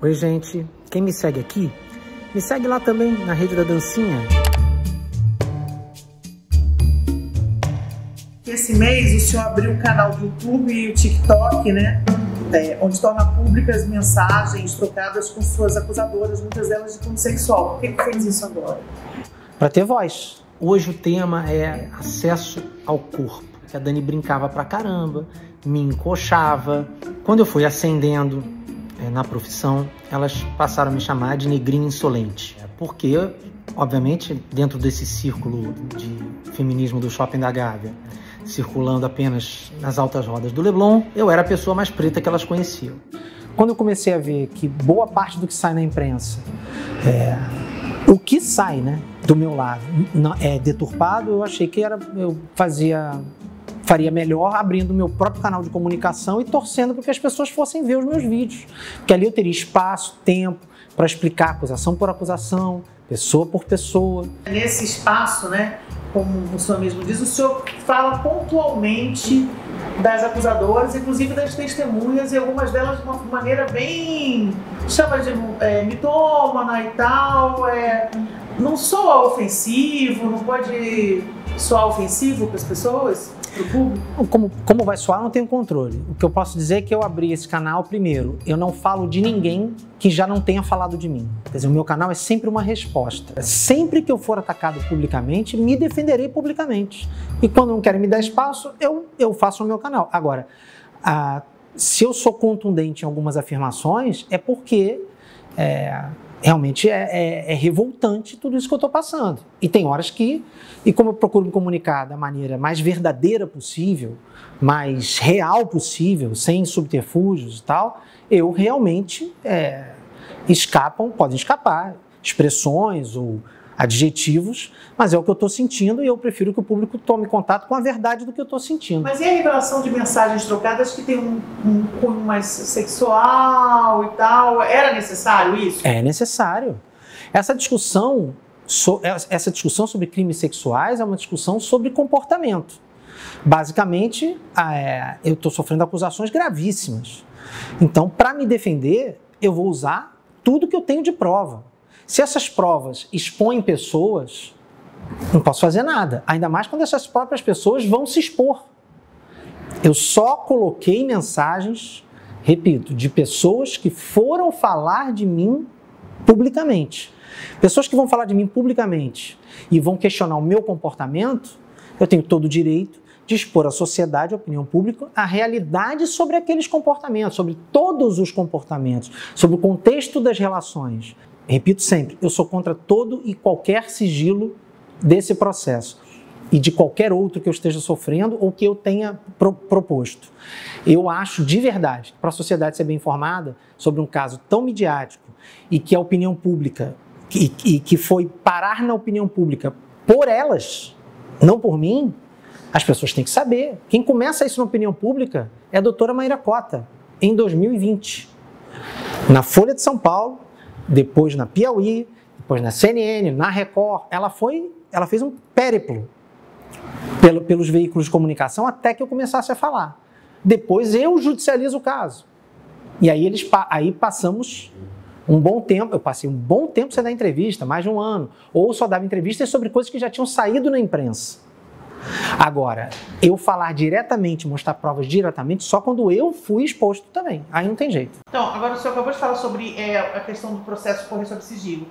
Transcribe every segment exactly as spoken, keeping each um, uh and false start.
Oi, gente. Quem me segue aqui, me segue lá também na Rede da Dancinha. Esse mês o senhor abriu o canal do YouTube e o TikTok, né? É, onde torna públicas mensagens trocadas com suas acusadoras, muitas delas de cunho sexual. Por que que fez isso agora? Para ter voz. Hoje o tema é acesso ao corpo. A Dani brincava pra caramba, me encoxava. Quando eu fui ascendendo é, na profissão, elas passaram a me chamar de negrinha insolente. Porque, obviamente, dentro desse círculo de feminismo do Shopping da Gávea, circulando apenas nas altas rodas do Leblon, eu era a pessoa mais preta que elas conheciam. Quando eu comecei a ver que boa parte do que sai na imprensa, é, o que sai, né, do meu lado é deturpado, eu achei que era, eu fazia, faria melhor abrindo o meu próprio canal de comunicação e torcendo para que as pessoas fossem ver os meus vídeos. Porque ali eu teria espaço, tempo para explicar acusação por acusação, pessoa por pessoa. Nesse espaço, né, como o senhor mesmo diz, o senhor fala pontualmente das acusadoras, inclusive das testemunhas, e algumas delas de uma maneira bem, chama de é, mitômana e tal, é, não soa ofensivo, não pode soar ofensivo para as pessoas, para o público? Como, como vai soar, não tenho controle. O que eu posso dizer é que eu abri esse canal, primeiro, eu não falo de ninguém que já não tenha falado de mim. Quer dizer, o meu canal é sempre uma resposta. Sempre que eu for atacado publicamente, me defenderei publicamente. E quando não querem me dar espaço, eu, eu faço no meu canal. Agora, ah, se eu sou contundente em algumas afirmações, é porque é, realmente é, é, é revoltante tudo isso que eu estou passando. E tem horas que, e como eu procuro me comunicar da maneira mais verdadeira possível, mais real possível, sem subterfúgios e tal, eu realmente é, escapam, podem escapar expressões ou adjetivos, mas é o que eu estou sentindo e eu prefiro que o público tome contato com a verdade do que eu estou sentindo. Mas e a revelação de mensagens trocadas que tem um, um cunho mais sexual e tal? Era necessário isso? É necessário. Essa discussão, so, essa discussão sobre crimes sexuais é uma discussão sobre comportamento. Basicamente, é, eu estou sofrendo acusações gravíssimas. Então, para me defender, eu vou usar tudo que eu tenho de prova. Se essas provas expõem pessoas, não posso fazer nada. Ainda mais quando essas próprias pessoas vão se expor. Eu só coloquei mensagens, repito, de pessoas que foram falar de mim publicamente. Pessoas que vão falar de mim publicamente e vão questionar o meu comportamento, eu tenho todo o direito de expor à sociedade, à opinião pública, a realidade sobre aqueles comportamentos, sobre todos os comportamentos, sobre o contexto das relações. Repito sempre, eu sou contra todo e qualquer sigilo desse processo e de qualquer outro que eu esteja sofrendo ou que eu tenha pro proposto. Eu acho de verdade, para a sociedade ser bem informada sobre um caso tão midiático e que a opinião pública, e, e que foi parar na opinião pública por elas, não por mim, as pessoas têm que saber. Quem começa isso na opinião pública é a doutora Maíra Cota, em dois mil e vinte. Na Folha de São Paulo, depois na Piauí, depois na C N N, na Record, ela, foi, ela fez um périplo pelo, pelos veículos de comunicação até que eu começasse a falar. Depois eu judicializo o caso. E aí, eles, aí passamos um bom tempo, eu passei um bom tempo sem dar entrevista, mais de um ano, ou só dava entrevistas sobre coisas que já tinham saído na imprensa. Agora, eu falar diretamente, mostrar provas diretamente, só quando eu fui exposto também. Aí não tem jeito. Então, agora o senhor acabou de falar sobre é, a questão do processo correr sob sigilo.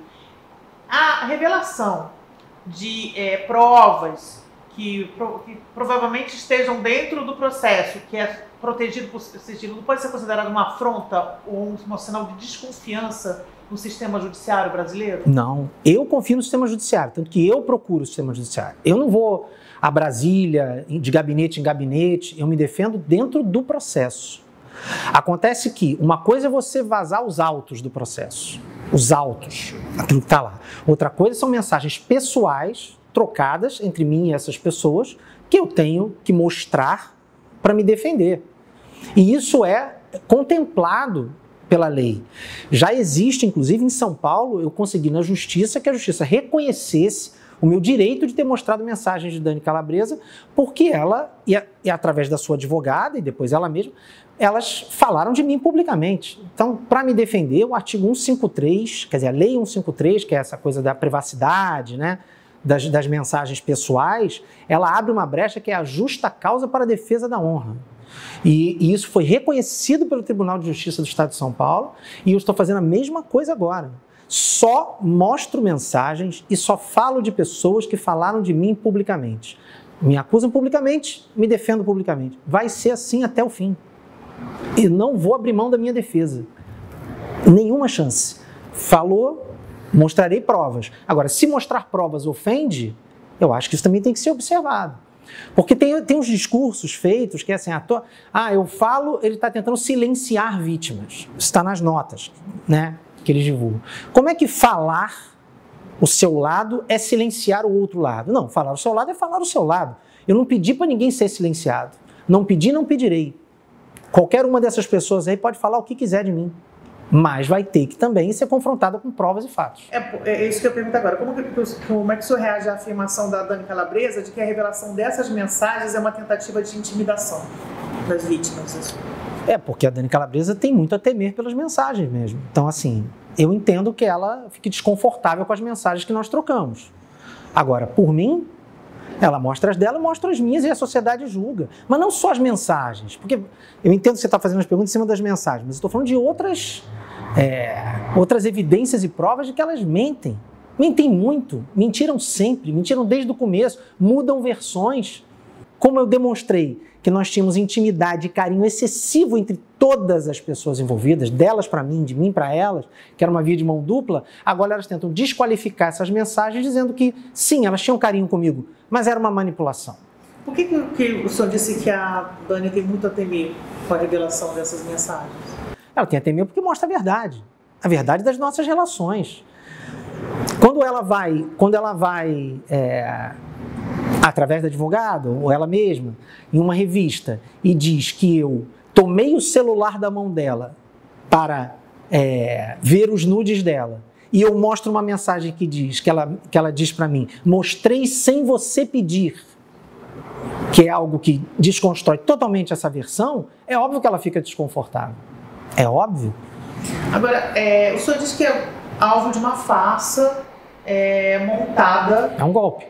A revelação de é, provas que, pro, que provavelmente estejam dentro do processo, que é protegido por sigilo, não pode ser considerado uma afronta ou um, um sinal de desconfiança no sistema judiciário brasileiro? Não. Eu confio no sistema judiciário, tanto que eu procuro o sistema judiciário. Eu não vou a Brasília, de gabinete em gabinete, eu me defendo dentro do processo. Acontece que uma coisa é você vazar os autos do processo, os autos, aquilo que está lá. Outra coisa são mensagens pessoais, trocadas entre mim e essas pessoas, que eu tenho que mostrar para me defender. E isso é contemplado pela lei. Já existe, inclusive em São Paulo, eu consegui na justiça que a justiça reconhecesse o meu direito de ter mostrado mensagens de Dani Calabresa, porque ela, e, a, e através da sua advogada, e depois ela mesma, elas falaram de mim publicamente. Então, para me defender, o artigo cento e cinquenta e três, quer dizer, a lei cento e cinquenta e três, que é essa coisa da privacidade, né, das, das mensagens pessoais, ela abre uma brecha que é a justa causa para a defesa da honra. E, e isso foi reconhecido pelo Tribunal de Justiça do Estado de São Paulo, e eu estou fazendo a mesma coisa agora. Só mostro mensagens e só falo de pessoas que falaram de mim publicamente. Me acusam publicamente, me defendo publicamente. Vai ser assim até o fim. E não vou abrir mão da minha defesa. Nenhuma chance. Falou, mostrarei provas. Agora, se mostrar provas ofende, eu acho que isso também tem que ser observado. Porque tem, tem uns discursos feitos que é assim, ah, tô, ah eu falo, ele está tentando silenciar vítimas. Isso está nas notas, né, que eles divulgam. Como é que falar o seu lado é silenciar o outro lado? Não, falar o seu lado é falar o seu lado. Eu não pedi para ninguém ser silenciado. Não pedi, não pedirei. Qualquer uma dessas pessoas aí pode falar o que quiser de mim, mas vai ter que também ser confrontada com provas e fatos. É, é isso que eu pergunto agora. Como, que, como é que o senhor reage à afirmação da Dani Calabresa de que a revelação dessas mensagens é uma tentativa de intimidação das vítimas? É, porque a Dani Calabresa tem muito a temer pelas mensagens mesmo. Então, assim, eu entendo que ela fique desconfortável com as mensagens que nós trocamos. Agora, por mim, ela mostra as dela, mostra as minhas e a sociedade julga. Mas não só as mensagens, porque eu entendo que você está fazendo as perguntas em cima das mensagens, mas eu estou falando de outras, é, outras evidências e provas de que elas mentem. Mentem muito, mentiram sempre, mentiram desde o começo, mudam versões. Como eu demonstrei que nós tínhamos intimidade e carinho excessivo entre todas as pessoas envolvidas, delas para mim, de mim para elas, que era uma via de mão dupla, agora elas tentam desqualificar essas mensagens dizendo que, sim, elas tinham carinho comigo, mas era uma manipulação. Por que, que o senhor disse que a Dani tem muito a temer com a revelação dessas mensagens? Ela tem a temer porque mostra a verdade, a verdade das nossas relações. Quando ela vai, quando ela vai é, através da advogada, ou ela mesma, em uma revista, e diz que eu tomei o celular da mão dela para é, ver os nudes dela, e eu mostro uma mensagem que diz, que ela, que ela diz para mim, mostrei sem você pedir, que é algo que desconstrói totalmente essa versão, é óbvio que ela fica desconfortável. É óbvio. Agora, é, o senhor diz que é alvo de uma farsa é, montada... É um golpe.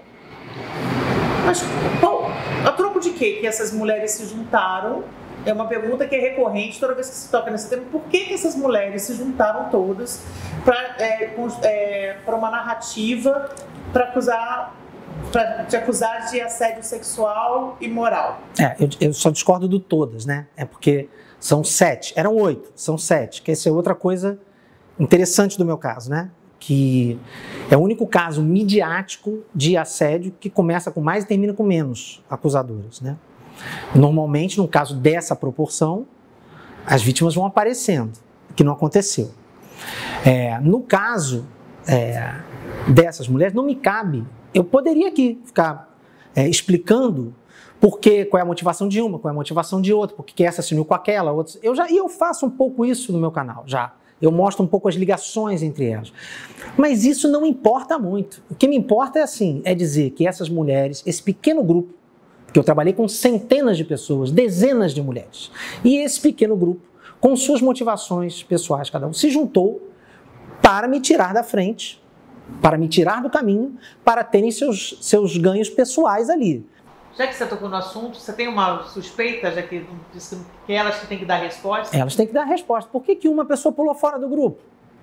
Mas, bom, a troco de quê que essas mulheres se juntaram? É uma pergunta que é recorrente toda vez que se toca nesse tema. Por que, que essas mulheres se juntaram todas para é, é, para uma narrativa para acusar, para te acusar de assédio sexual e moral? É, eu, eu só discordo do todas, né? É porque são sete, eram oito, são sete, que essa é outra coisa interessante do meu caso, né? Que é o único caso midiático de assédio que começa com mais e termina com menos acusadoras, né? Normalmente, no caso dessa proporção, as vítimas vão aparecendo, o que não aconteceu. É, no caso é, dessas mulheres, não me cabe. Eu poderia aqui ficar é, explicando por que, qual é a motivação de uma, qual é a motivação de outra, porque essa se uniu com aquela, outra. Eu já, e eu faço um pouco isso no meu canal, já. Eu mostro um pouco as ligações entre elas. Mas isso não importa muito. O que me importa é assim, é dizer que essas mulheres, esse pequeno grupo, porque eu trabalhei com centenas de pessoas, dezenas de mulheres, e esse pequeno grupo, com suas motivações pessoais, cada um, se juntou para me tirar da frente, para me tirar do caminho, para terem seus, seus ganhos pessoais ali. Já que você tocou no assunto, você tem uma suspeita, já que disse que elas que têm que dar resposta? Elas têm que dar resposta. Por que, que uma pessoa pulou fora do grupo?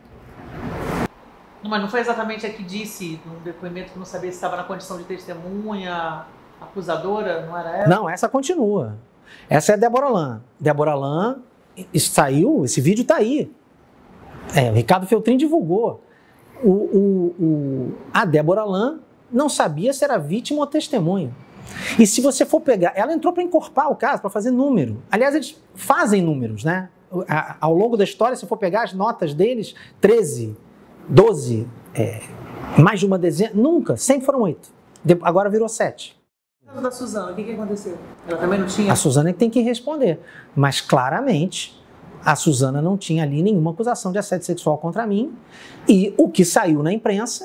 Não, mas não foi exatamente a que disse, num depoimento que não sabia se estava na condição de testemunha, acusadora, não era ela? Não, essa continua. Essa é a Débora Lan. Débora Lan, isso saiu, esse vídeo está aí. É, o Ricardo Feltrin divulgou. O, o, o, a Débora Lan não sabia se era vítima ou testemunha. E se você for pegar, ela entrou para encorpar o caso, para fazer número. Aliás, eles fazem números, né? Ao longo da história, se for pegar as notas deles, treze, doze, é, mais de uma dezena, nunca, sempre foram oito. Agora virou sete. No caso da Suzana, o que, que aconteceu? Ela também não tinha? A Suzana tem que responder. Mas claramente, a Suzana não tinha ali nenhuma acusação de assédio sexual contra mim. E o que saiu na imprensa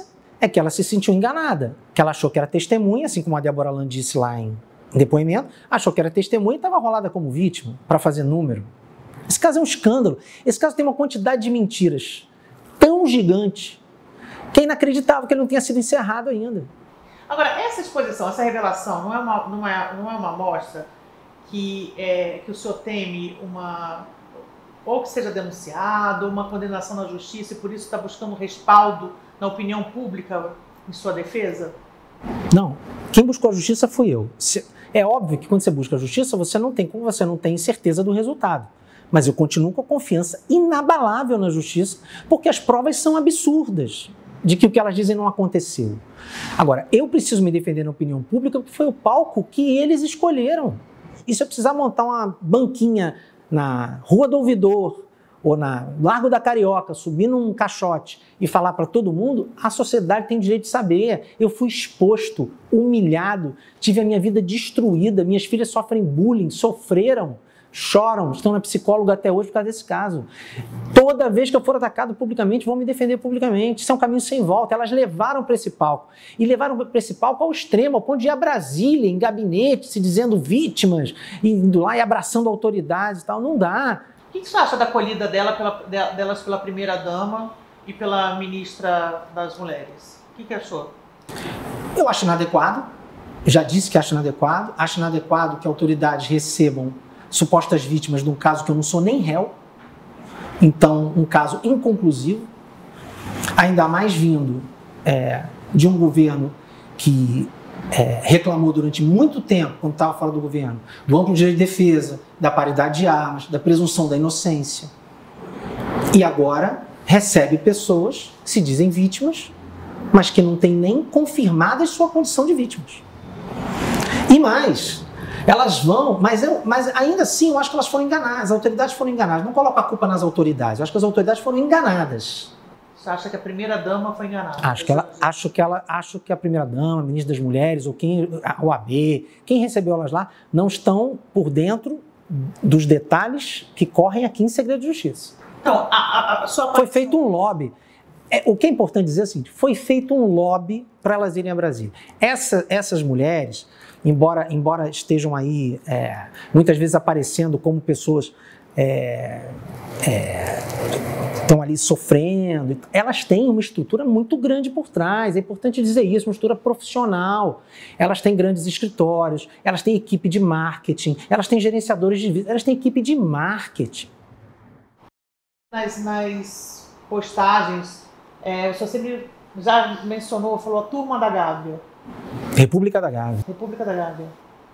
é que ela se sentiu enganada, que ela achou que era testemunha, assim como a Débora Land disse lá em depoimento, achou que era testemunha e estava rolada como vítima, para fazer número. Esse caso é um escândalo. Esse caso tem uma quantidade de mentiras tão gigante que é inacreditável que ele não tenha sido encerrado ainda. Agora, essa exposição, essa revelação, não é uma, não é, não é uma amostra que, é, que o senhor teme uma... ou que seja denunciado, uma condenação na justiça e por isso está buscando respaldo na opinião pública em sua defesa? Não. Quem buscou a justiça fui eu. É óbvio que quando você busca a justiça, você não tem, como você não tem certeza do resultado. Mas eu continuo com a confiança inabalável na justiça, porque as provas são absurdas de que o que elas dizem não aconteceu. Agora, eu preciso me defender na opinião pública porque foi o palco que eles escolheram. E se eu precisar montar uma banquinha na Rua do Ouvidor ou na Largo da Carioca, subir num caixote e falar para todo mundo, a sociedade tem direito de saber. Eu fui exposto, humilhado, tive a minha vida destruída, minhas filhas sofrem bullying, sofreram, choram, estão na psicóloga até hoje por causa desse caso. Toda vez que eu for atacado publicamente, vão me defender publicamente. Isso é um caminho sem volta. Elas levaram para esse palco. E levaram para esse palco ao extremo, ao ponto de ir a Brasília, em gabinete, se dizendo vítimas, indo lá e abraçando autoridades e tal. Não dá. O que você acha da acolhida dela pela, delas pela primeira-dama e pela ministra das Mulheres? O que, que achou? Eu acho inadequado. Já disse que acho inadequado. Acho inadequado que autoridades recebam supostas vítimas de um caso que eu não sou nem réu. Então, um caso inconclusivo. Ainda mais vindo é, de um governo que é, reclamou durante muito tempo, quando estava fora do governo, do amplo direito de defesa, da paridade de armas, da presunção da inocência. E agora recebe pessoas que se dizem vítimas, mas que não têm nem confirmada sua condição de vítimas. E mais, elas vão, mas, eu, mas ainda assim eu acho que elas foram enganadas, as autoridades foram enganadas. Não coloco a culpa nas autoridades, eu acho que as autoridades foram enganadas. Você acha que a primeira-dama foi enganada? Acho que, ela, acho, que ela, acho que a primeira-dama, a ministra das Mulheres, ou quem, a O A B, quem recebeu elas lá, não estão por dentro dos detalhes que correm aqui em segredo de justiça. Então, a, a, a sua Foi feito um lobby. É, o que é importante dizer é o seguinte, foi feito um lobby para elas irem a Brasília. Essa, essas mulheres, embora, embora estejam aí é, muitas vezes aparecendo como pessoas é, é, estão ali sofrendo, elas têm uma estrutura muito grande por trás, é importante dizer isso, uma estrutura profissional. Elas têm grandes escritórios, elas têm equipe de marketing, elas têm gerenciadores de vida, elas têm equipe de marketing. Nas, nas postagens, é, o senhor sempre já mencionou, falou a turma da Gávea. República da Gávea. República da Gávea.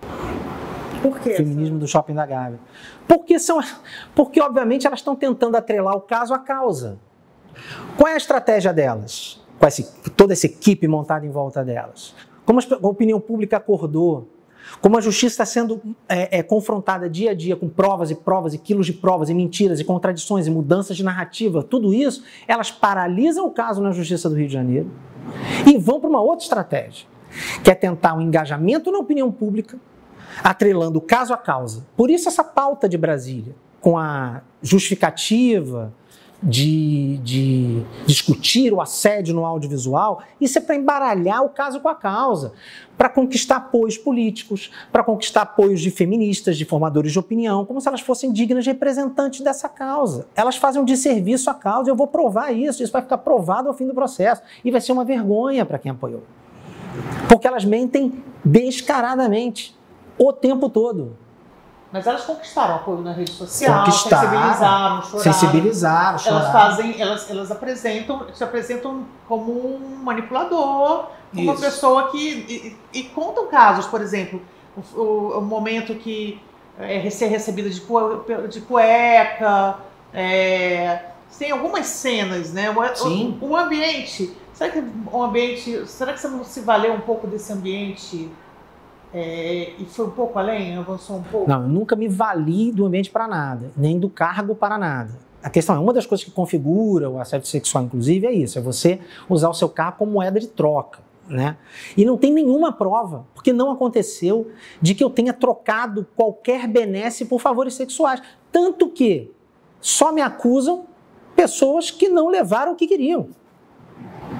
Por quê? Feminismo do Shopping da Gávea. Porque, são, porque, obviamente, elas estão tentando atrelar o caso à causa. Qual é a estratégia delas? Com esse, toda essa equipe montada em volta delas? Como a opinião pública acordou? Como a justiça está sendo é, é, confrontada dia a dia com provas e provas e quilos de provas e mentiras e contradições e mudanças de narrativa, tudo isso, elas paralisam o caso na Justiça do Rio de Janeiro e vão para uma outra estratégia, que é tentar um engajamento na opinião pública, atrelando o caso à causa. Por isso essa pauta de Brasília, com a justificativa de, de discutir o assédio no audiovisual, isso é para embaralhar o caso com a causa, para conquistar apoios políticos, para conquistar apoios de feministas, de formadores de opinião, como se elas fossem dignas representantes dessa causa. Elas fazem um desserviço à causa, eu vou provar isso, isso vai ficar provado ao fim do processo, e vai ser uma vergonha para quem apoiou. Porque elas mentem descaradamente, o tempo todo. Mas elas conquistaram apoio na rede social, conquistaram, sensibilizaram, choraram. Sensibilizaram, choraram. Elas fazem, elas, elas apresentam, se apresentam como um manipulador, como uma pessoa que... E, e contam casos, por exemplo, o, o, o momento que é ser recebida de, de cueca, é, tem algumas cenas, né? O, Sim. O, o ambiente, será que o ambiente, será que você não se valeu um pouco desse ambiente? É, e foi um pouco além? Avançou um pouco? Não, eu nunca me vali do ambiente para nada, nem do cargo para nada. A questão é, uma das coisas que configura o assédio sexual, inclusive, é isso, é você usar o seu cargo como moeda de troca, né? E não tem nenhuma prova, porque não aconteceu, de que eu tenha trocado qualquer benesse por favores sexuais. Tanto que só me acusam pessoas que não levaram o que queriam.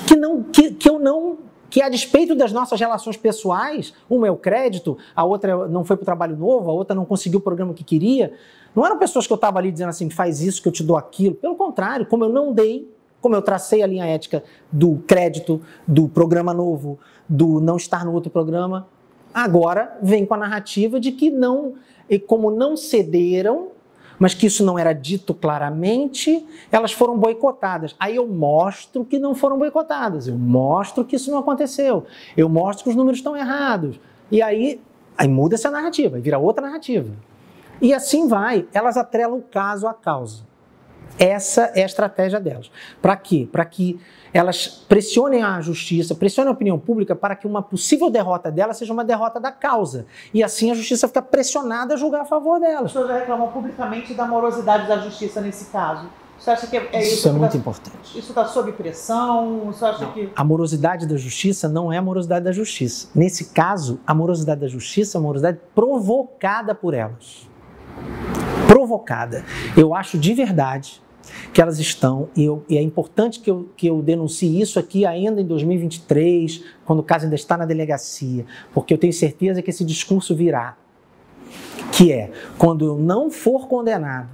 que, não, que, que eu não... que a despeito das nossas relações pessoais, uma é o crédito, a outra não foi para o trabalho novo, a outra não conseguiu o programa que queria, não eram pessoas que eu estava ali dizendo assim, faz isso que eu te dou aquilo. Pelo contrário, como eu não dei, como eu tracei a linha ética do crédito, do programa novo, do não estar no outro programa, agora vem com a narrativa de que não, e como não cederam, mas que isso não era dito claramente, elas foram boicotadas. Aí eu mostro que não foram boicotadas, eu mostro que isso não aconteceu, eu mostro que os números estão errados. E aí, aí muda essa narrativa, vira outra narrativa. E assim vai, elas atrelam o caso à causa. Essa é a estratégia delas. Para quê? Para que elas pressionem a justiça, pressionem a opinião pública para que uma possível derrota dela seja uma derrota da causa. E assim a justiça fica pressionada a julgar a favor delas. As pessoas já reclamam publicamente da morosidade da justiça nesse caso. Você acha que é, é isso? Isso é muito tá, importante. Isso está sob pressão? Você acha que... A morosidade da justiça não é a morosidade da justiça. Nesse caso, a morosidade da justiça é uma morosidade provocada por elas. Provocada. Eu acho de verdade que elas estão, e, eu, e é importante que eu, que eu denuncie isso aqui ainda em dois mil e vinte e três, quando o caso ainda está na delegacia, porque eu tenho certeza que esse discurso virá, que é, quando eu não for condenado,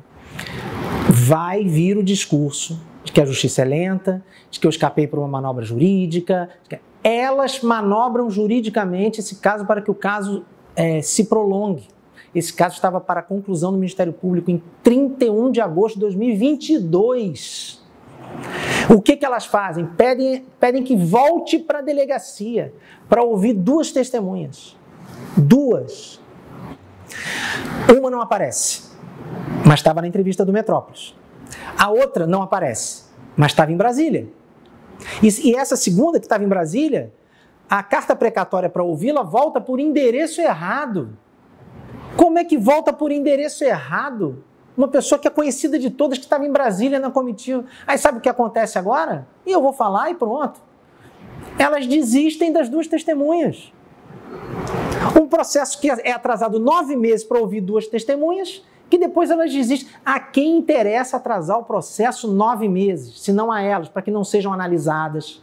vai vir o discurso de que a justiça é lenta, de que eu escapei por uma manobra jurídica, de que elas manobram juridicamente esse caso para que o caso é, se prolongue. Esse caso estava para a conclusão do Ministério Público em trinta e um de agosto de dois mil e vinte e dois. O que, que elas fazem? Pedem, pedem que volte para a delegacia para ouvir duas testemunhas. Duas. Uma não aparece, mas estava na entrevista do Metrópolis. A outra não aparece, mas estava em Brasília. E, e essa segunda, que estava em Brasília, a carta precatória para ouvi-la volta por endereço errado. Como é que volta por endereço errado? Uma pessoa que é conhecida de todas, que estava em Brasília na comitiva. Aí sabe o que acontece agora? E eu vou falar e pronto. Elas desistem das duas testemunhas. Um processo que é atrasado nove meses para ouvir duas testemunhas, que depois elas desistem. A quem interessa atrasar o processo nove meses, se não a elas, para que não sejam analisadas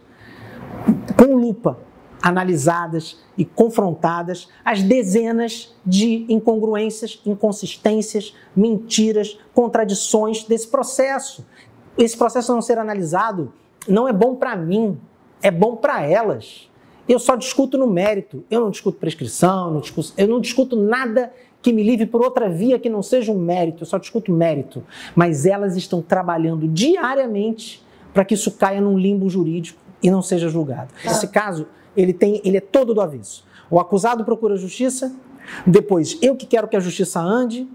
com lupa, analisadas e confrontadas as dezenas de incongruências, inconsistências, mentiras, contradições desse processo. Esse processo não ser analisado não é bom para mim, é bom para elas. Eu só discuto no mérito, eu não discuto prescrição, não discuto, eu não discuto nada que me livre por outra via que não seja um mérito, eu só discuto mérito. Mas elas estão trabalhando diariamente para que isso caia num limbo jurídico e não seja julgado. Esse caso, ele, tem, ele é todo do avesso. O acusado procura justiça, depois eu que quero que a justiça ande,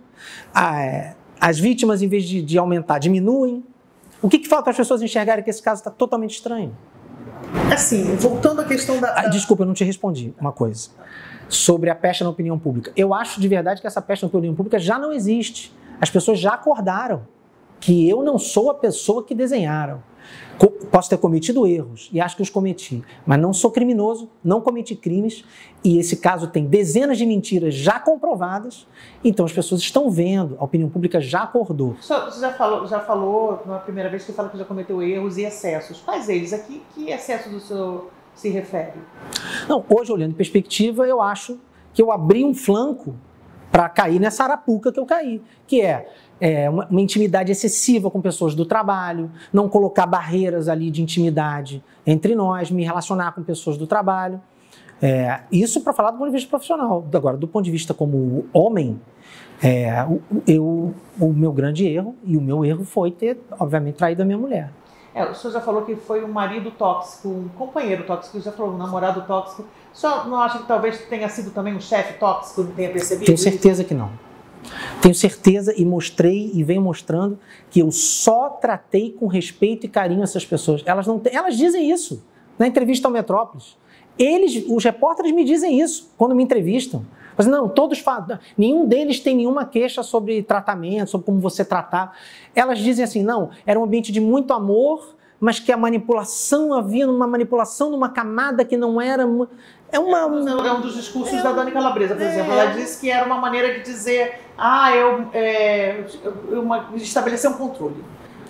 a, as vítimas, em vez de, de aumentar, diminuem. O que, que falta as pessoas enxergarem que esse caso está totalmente estranho? Assim, voltando à questão da... da... Ah, desculpa, eu não te respondi uma coisa. Sobre a pecha na opinião pública. Eu acho de verdade que essa pecha na opinião pública já não existe. As pessoas já acordaram que eu não sou a pessoa que desenharam. Posso ter cometido erros, e acho que os cometi, mas não sou criminoso, não cometi crimes, e esse caso tem dezenas de mentiras já comprovadas, então as pessoas estão vendo, a opinião pública já acordou. Você já falou, já falou na primeira vez que fala que já cometeu erros e excessos. Quais eles? A que, que excessos o senhor se refere? Não, hoje, olhando em perspectiva, eu acho que eu abri um flanco para cair nessa arapuca que eu caí, que é... É, uma, uma intimidade excessiva com pessoas do trabalho, não colocar barreiras ali de intimidade entre nós, me relacionar com pessoas do trabalho. É, isso para falar do ponto de vista profissional. Agora, do ponto de vista como homem, é, eu, o meu grande erro, e o meu erro foi ter, obviamente, traído a minha mulher. É, o senhor já falou que foi um marido tóxico, um companheiro tóxico, já falou um namorado tóxico. O senhor não acha que talvez tenha sido também um chefe tóxico, não tenha percebido? Tenho certeza que não. Tenho certeza e mostrei e venho mostrando que eu só tratei com respeito e carinho essas pessoas. Elas, não têm, elas dizem isso na entrevista ao Metrópolis. Eles, os repórteres me dizem isso quando me entrevistam. Mas não, todos falam, nenhum deles tem nenhuma queixa sobre tratamento, sobre como você tratar. Elas dizem assim, não, era um ambiente de muito amor, mas que a manipulação, havia uma manipulação numa camada que não era... É, uma, é um dos discursos é, da Dani Calabresa, por é, exemplo. Ela disse que era uma maneira de dizer, ah, eu, é, eu uma, estabelecer um controle.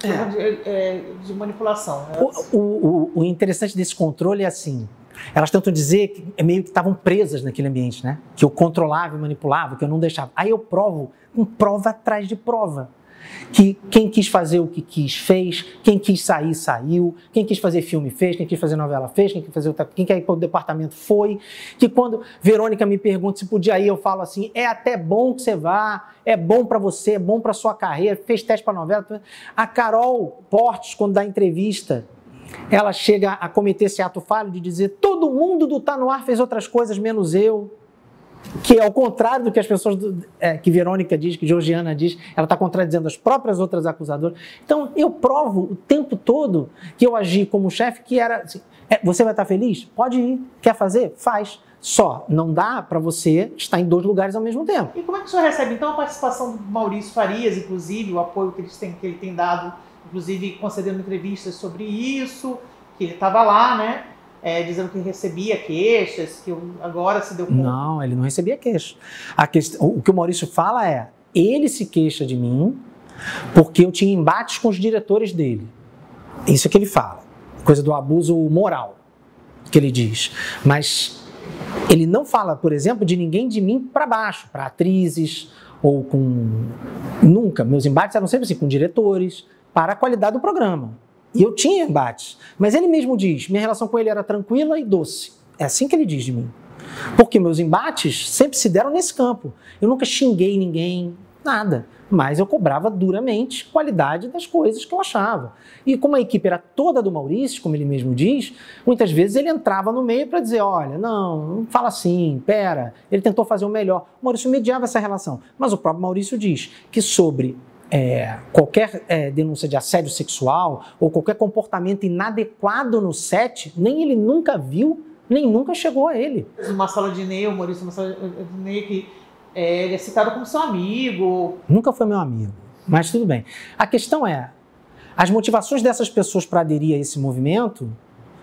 é. de, é, de manipulação. Né? O, o, o interessante desse controle é assim, elas tentam dizer que é meio que estavam presas naquele ambiente, né? Que eu controlava e manipulava, que eu não deixava. Aí eu provo, com prova atrás de prova. Que quem quis fazer o que quis, fez. Quem quis sair, saiu. Quem quis fazer filme, fez. Quem quis fazer novela, fez. Quem quis fazer outra, quem quer ir para o departamento, foi. Que quando Verônica me pergunta se podia ir, eu falo assim, é até bom que você vá, é bom para você, é bom para sua carreira, fez teste para novela. A Carol Portes, quando dá entrevista, ela chega a cometer esse ato falho de dizer todo mundo do Tá No Ar fez outras coisas, menos eu. Que é ao contrário do que as pessoas, é, que Verônica diz, que Georgiana diz, ela está contradizendo as próprias outras acusadoras. Então, eu provo o tempo todo que eu agi como chefe, que era, assim, é, você vai estar feliz? Pode ir. Quer fazer? Faz. Só não dá para você estar em dois lugares ao mesmo tempo. E como é que o senhor recebe, então, a participação do Maurício Farias, inclusive, o apoio que, eles têm, que ele tem dado, inclusive concedendo entrevistas sobre isso, que ele estava lá, né? É, dizendo que recebia queixas, que agora se deu conta. Não, ele não recebia queixa. A questão, o que o Maurício fala é, ele se queixa de mim porque eu tinha embates com os diretores dele. Isso é que ele fala. Coisa do abuso moral, que ele diz. Mas ele não fala, por exemplo, de ninguém de mim para baixo, para atrizes ou com... Nunca. Meus embates eram sempre assim, com diretores, para a qualidade do programa. E eu tinha embates. Mas ele mesmo diz, minha relação com ele era tranquila e doce. É assim que ele diz de mim. Porque meus embates sempre se deram nesse campo. Eu nunca xinguei ninguém, nada. Mas eu cobrava duramente qualidade das coisas que eu achava. E como a equipe era toda do Maurício, como ele mesmo diz, muitas vezes ele entrava no meio para dizer, olha, não, não fala assim, pera. Ele tentou fazer o melhor. O Maurício mediava essa relação. Mas o próprio Maurício diz que sobre... É, qualquer é, denúncia de assédio sexual ou qualquer comportamento inadequado no set, nem ele nunca viu, nem nunca chegou a ele. O Marcelo Adnet, o Maurício Marcelo Adnet, que é, ele é citado como seu amigo. Nunca foi meu amigo, mas tudo bem. A questão é, as motivações dessas pessoas para aderir a esse movimento,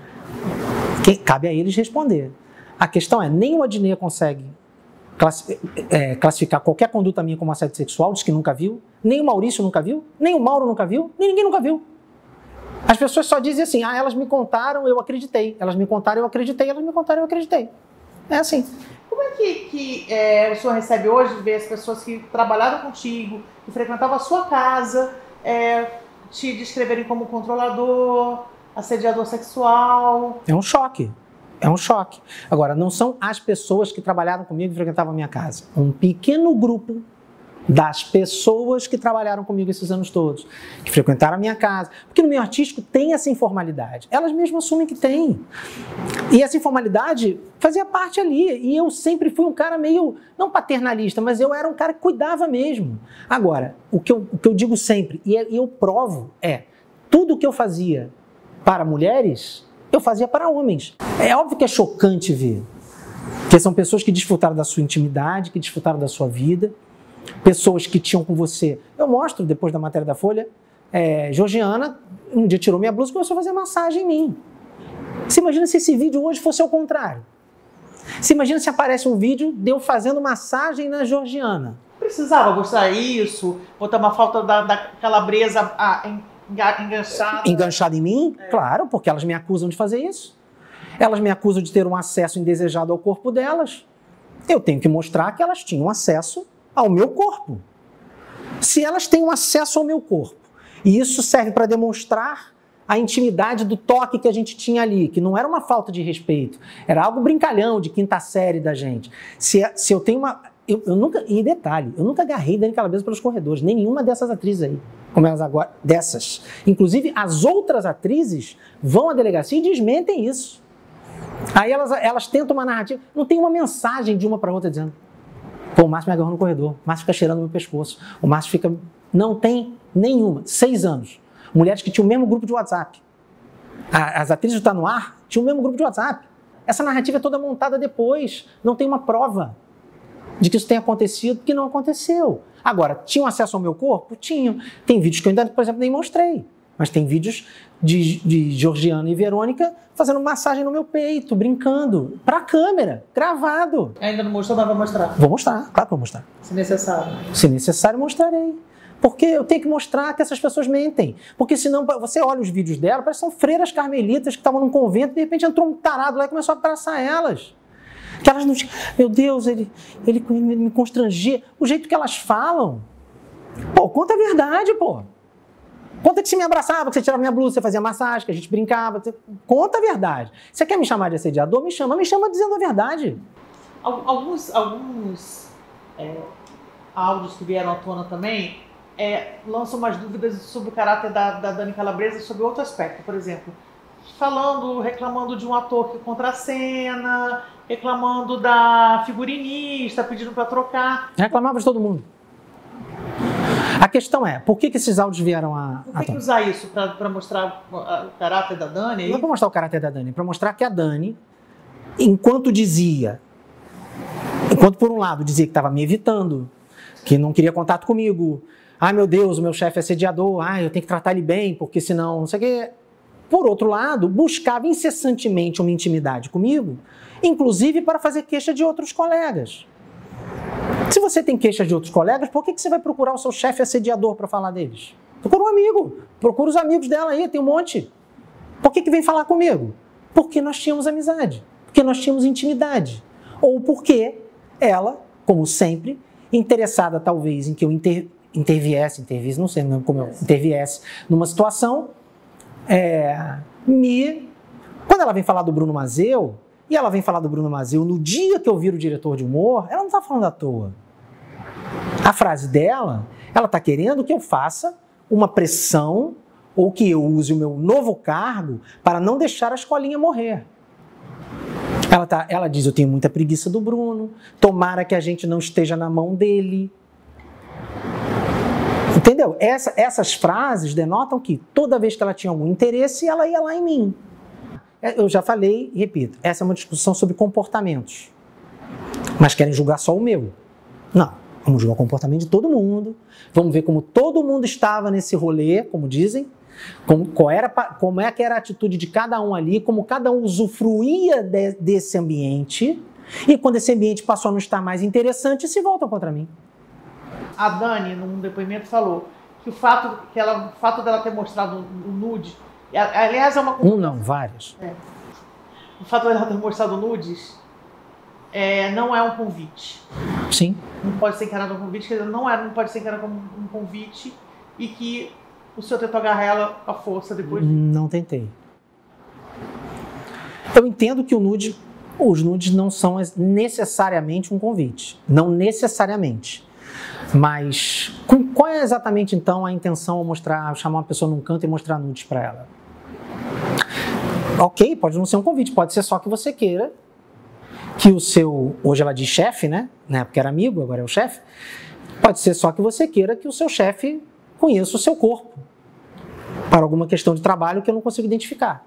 que, cabe a eles responder. A questão é, nem o Adnet consegue classificar qualquer conduta minha como assédio sexual, diz que nunca viu, nem o Maurício nunca viu, nem o Mauro nunca viu, nem ninguém nunca viu. As pessoas só dizem assim, ah, elas me contaram, eu acreditei, elas me contaram, eu acreditei, elas me contaram, eu acreditei. É assim. Como é que, que é, o senhor recebe hoje ver as pessoas que trabalharam contigo, que frequentavam a sua casa, é, te descreverem como controlador, assediador sexual? É um choque. É um choque. Agora, não são as pessoas que trabalharam comigo e frequentavam a minha casa. Um pequeno grupo das pessoas que trabalharam comigo esses anos todos, que frequentaram a minha casa. Porque no meio artístico tem essa informalidade. Elas mesmas assumem que tem. E essa informalidade fazia parte ali. E eu sempre fui um cara meio, não paternalista, mas eu era um cara que cuidava mesmo. Agora, o que eu, o que eu digo sempre, e eu provo, é tudo que eu fazia para mulheres... eu fazia para homens. É óbvio que é chocante ver, porque são pessoas que desfrutaram da sua intimidade, que desfrutaram da sua vida, pessoas que tinham com você... Eu mostro, depois da matéria da Folha, é, Georgiana um dia tirou minha blusa e começou a fazer massagem em mim. Você imagina se esse vídeo hoje fosse ao contrário? Você imagina se aparece um vídeo de eu fazendo massagem na Georgiana? Precisava gostar disso, botar uma falta da, da calabresa... A, em... Enganchada. Enganchada em mim? É. Claro, porque elas me acusam de fazer isso. Elas me acusam de ter um acesso indesejado ao corpo delas. Eu tenho que mostrar que elas tinham acesso ao meu corpo. Se elas têm um acesso ao meu corpo, e isso serve para demonstrar a intimidade do toque que a gente tinha ali, que não era uma falta de respeito, era algo brincalhão de quinta série da gente. Se, se eu tenho uma... Eu, eu nunca, e detalhe, eu nunca agarrei Dani Calabresa pelos corredores, nem nenhuma dessas atrizes aí, como elas agora, dessas. Inclusive, as outras atrizes vão à delegacia e desmentem isso. Aí elas, elas tentam uma narrativa, não tem uma mensagem de uma para outra dizendo, pô, o Márcio me agarrou no corredor, o Márcio fica cheirando meu pescoço, o Márcio fica... Não tem nenhuma, seis anos. Mulheres que tinham o mesmo grupo de WhatsApp. As atrizes do Tá No Ar tinham o mesmo grupo de WhatsApp. Essa narrativa é toda montada depois, não tem uma prova de que isso tenha acontecido, porque não aconteceu. Agora, tinham acesso ao meu corpo? Tinham. Tem vídeos que eu ainda, por exemplo, nem mostrei. Mas tem vídeos de, de Georgiana e Verônica fazendo massagem no meu peito, brincando, pra câmera, gravado. Ainda não mostrou, mas vai mostrar. Vou mostrar, claro que vou mostrar. Se necessário. Se necessário, mostrarei. Porque eu tenho que mostrar que essas pessoas mentem. Porque senão, você olha os vídeos dela, parece que são freiras carmelitas que estavam num convento e de repente entrou um tarado lá e começou a abraçar elas. Que elas não tinham... Meu Deus, ele, ele me constrangia. O jeito que elas falam. Pô, conta a verdade, pô. Conta que você me abraçava, que você tirava minha blusa, você fazia massagem, que a gente brincava. Você... Conta a verdade. Você quer me chamar de assediador? Me chama. Me chama dizendo a verdade. Alguns, alguns é, áudios que vieram à tona também é, lançam umas dúvidas sobre o caráter da, da Dani Calabresa sobre outro aspecto. Por exemplo, falando, reclamando de um ator que contracena, reclamando da figurinista, pedindo para trocar. Reclamava de todo mundo. A questão é, por que, que esses áudios vieram a... Por que, que usar isso para mostrar o caráter da Dani? Aí? Não é para mostrar o caráter da Dani, é para mostrar que a Dani, enquanto dizia, enquanto por um lado dizia que estava me evitando, que não queria contato comigo, ai meu Deus, o meu chefe é assediador, ai eu tenho que tratar ele bem, porque senão, não sei o quê. Por outro lado, buscava incessantemente uma intimidade comigo, inclusive para fazer queixa de outros colegas. Se você tem queixa de outros colegas, por que, que você vai procurar o seu chefe assediador para falar deles? Procura um amigo, procura os amigos dela aí, tem um monte. Por que, que vem falar comigo? Porque nós tínhamos amizade, porque nós tínhamos intimidade. Ou porque ela, como sempre, interessada talvez em que eu inter, interviesse, interviesse, não sei como eu interviesse numa situação, é, me... Quando ela vem falar do Bruno Mazzeo, e ela vem falar do Bruno Mazzeo no dia que eu viro diretor de humor, ela não está falando à toa. A frase dela, ela está querendo que eu faça uma pressão ou que eu use o meu novo cargo para não deixar a escolinha morrer. Ela, tá, ela diz, eu tenho muita preguiça do Bruno, tomara que a gente não esteja na mão dele. Entendeu? Essa, essas frases denotam que toda vez que ela tinha algum interesse, ela ia lá em mim. Eu já falei e repito, essa é uma discussão sobre comportamentos. Mas querem julgar só o meu. Não, vamos julgar o comportamento de todo mundo. Vamos ver como todo mundo estava nesse rolê, como dizem. Como, qual era, como é que era a atitude de cada um ali, como cada um usufruía de, desse ambiente. E quando esse ambiente passou a não estar mais interessante, se voltam contra mim. A Dani, num depoimento, falou que o fato, que ela, o fato dela ter mostrado o nude... Aliás, é uma... Um não, vários. É. O fato de ela ter mostrado nudes é, não é um convite. Sim. Não pode ser encarado como um convite, não, é, não pode ser encarado como um convite e que o senhor tentou agarrar ela com a força depois de... Não tentei. Eu entendo que o nude, os nudes não são necessariamente um convite. Não necessariamente. Mas qual é exatamente então a intenção ao mostrar, chamar uma pessoa num canto e mostrar nudes para ela? Ok, pode não ser um convite, pode ser só que você queira que o seu, hoje ela diz chefe, né? Na época era amigo, agora é o chefe. Pode ser só que você queira que o seu chefe conheça o seu corpo para alguma questão de trabalho que eu não consigo identificar.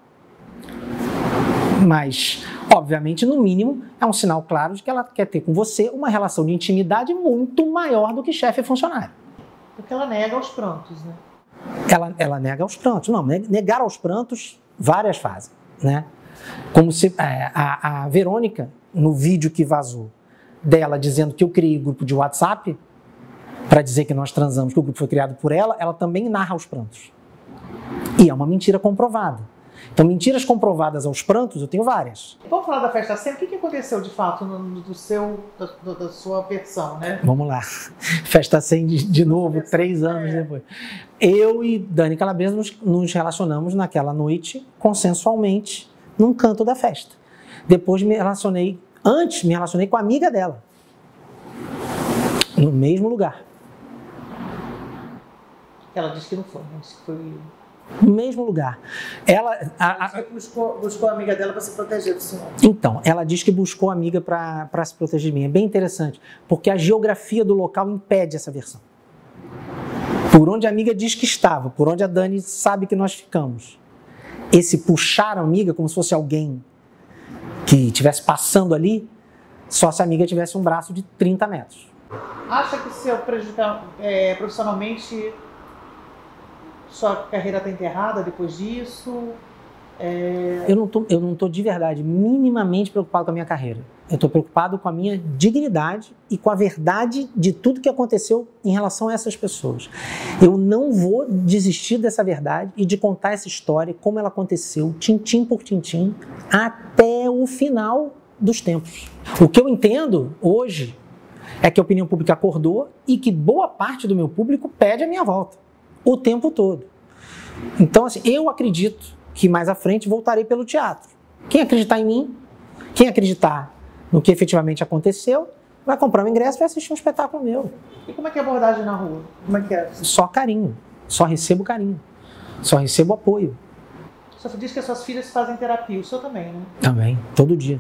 Mas, obviamente, no mínimo, é um sinal claro de que ela quer ter com você uma relação de intimidade muito maior do que chefe e funcionário. Porque ela nega aos prantos, né? Ela, ela nega aos prantos. Não, negar aos prantos, várias fazem, né? Como se é, a, a Verônica, no vídeo que vazou dela dizendo que eu criei grupo de WhatsApp para dizer que nós transamos, que o grupo foi criado por ela, ela também narra os prantos. E é uma mentira comprovada. Então, mentiras comprovadas aos prantos, eu tenho várias. Vamos falar da festa cem? O que aconteceu de fato no, no, do seu, da, da sua versão, né? Vamos lá. Festa cem de, de novo, três anos é. depois. Eu e Dani Calabresa nos, nos relacionamos naquela noite, consensualmente, num canto da festa. Depois me relacionei, antes me relacionei com a amiga dela. No mesmo lugar. Ela disse que não foi, mas foi... No mesmo lugar. Ela a, a, buscou, buscou a amiga dela para se proteger do senhor. Então, ela diz que buscou a amiga para se proteger de mim. É bem interessante, porque a geografia do local impede essa versão. Por onde a amiga diz que estava, por onde a Dani sabe que nós ficamos. Esse puxar a amiga como se fosse alguém que estivesse passando ali, só se a amiga tivesse um braço de trinta metros. Acha que se eu prejudicar é, profissionalmente... Sua carreira está enterrada depois disso? É... Eu não tô, eu não tô de verdade minimamente preocupado com a minha carreira. Eu estou preocupado com a minha dignidade e com a verdade de tudo que aconteceu em relação a essas pessoas. Eu não vou desistir dessa verdade e de contar essa história, como ela aconteceu, tintim por tintim, até o final dos tempos. O que eu entendo hoje é que a opinião pública acordou e que boa parte do meu público pede a minha volta, o tempo todo. Então, assim, eu acredito que mais à frente voltarei pelo teatro. Quem acreditar em mim, quem acreditar no que efetivamente aconteceu, vai comprar um ingresso e vai assistir um espetáculo meu. E como é que é a abordagem na rua? Como é que é? Só carinho, só recebo carinho, só recebo apoio. O senhor diz que as suas filhas fazem terapia, o senhor também, né? Também, todo dia.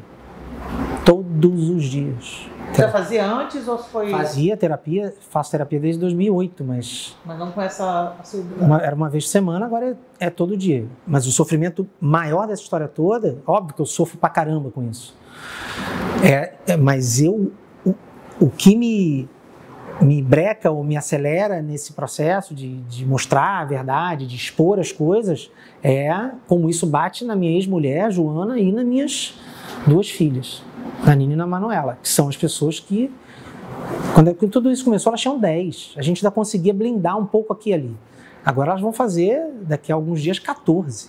Todos os dias. Você já fazia antes ou foi... Fazia terapia, faço terapia desde dois mil e oito, mas... Mas não com essa... Uma, era uma vez por semana, agora é, é todo dia. Mas o sofrimento maior dessa história toda, óbvio que eu sofro pra caramba com isso. É, é, mas eu... O, o que me, me breca ou me acelera nesse processo de, de mostrar a verdade, de expor as coisas, é como isso bate na minha ex-mulher, Joana, e nas minhas duas filhas, na Nina e na Manuela, que são as pessoas que, quando, quando tudo isso começou, elas tinham dez. A gente ainda conseguia blindar um pouco aqui e ali. Agora elas vão fazer, daqui a alguns dias, quatorze.